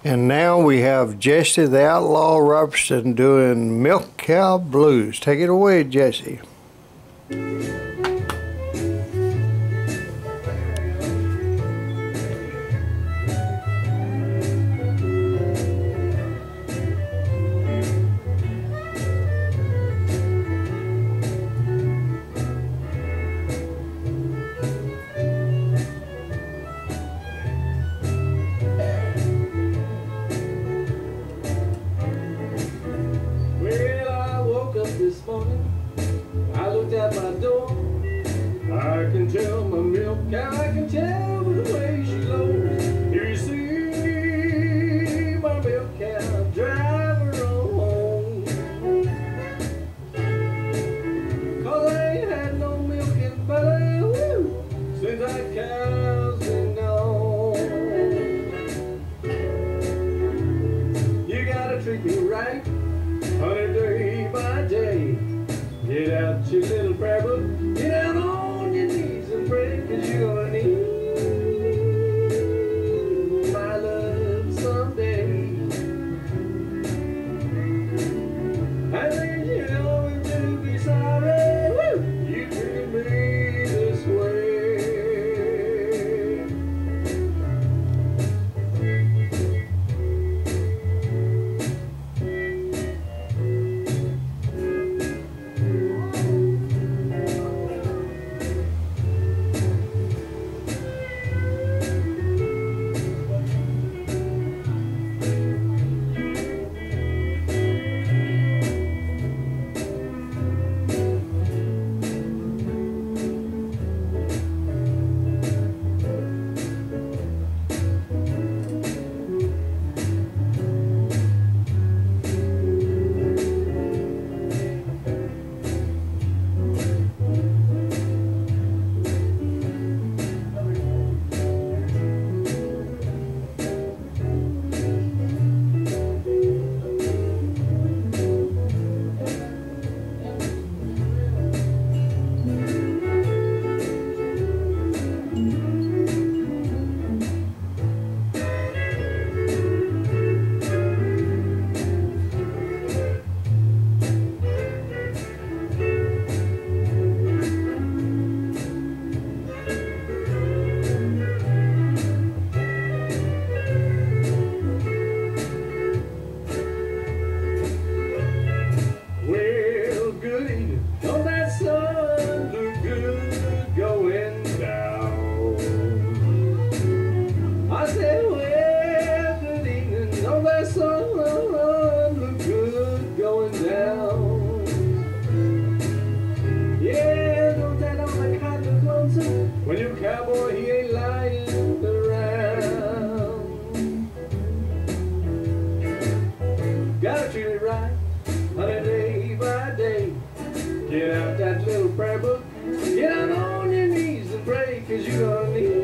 And now we have Jessie the Outlaw Robertson doing Milk Cow Blues. Take it away, Jessie. This morning, I looked at my door. I can tell my milk cow, I can tell by the way she lows. Here you see my milk cow, drive her on home. 'Cause I ain't had no milk in belly, woo, since that cow's been gone. You gotta treat me right, honey, day by day. Get out your little prayer book, get down on your knees and pray, 'cause you're gonna need my love someday. And then you'll always do be sorry, woo, you treated me this way. When your cowboy, he ain't lying around. Gotta treat it right, honey, day by day. Get out that little prayer book, get out on your knees and pray, 'cause you're gonna need